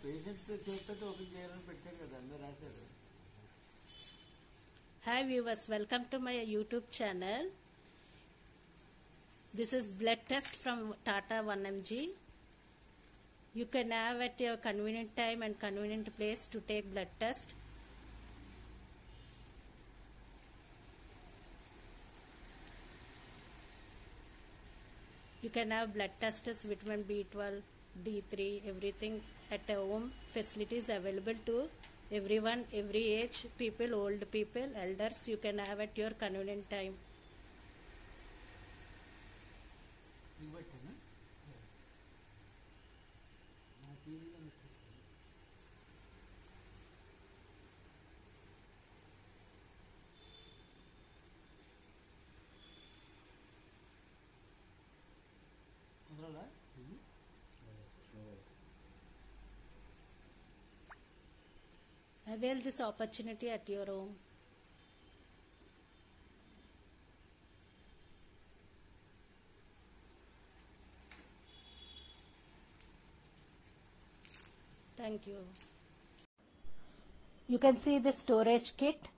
Hi viewers, welcome to my YouTube channel. This is blood test from Tata 1mg. You can have at your convenient time and convenient place to take blood test. You can have blood tests, vitamin B12, D3, everything at home. Facilities available to everyone, every age, people, old people, elders. You can have at your convenient time. Avail this opportunity at your home. Thank you. You can see the storage kit.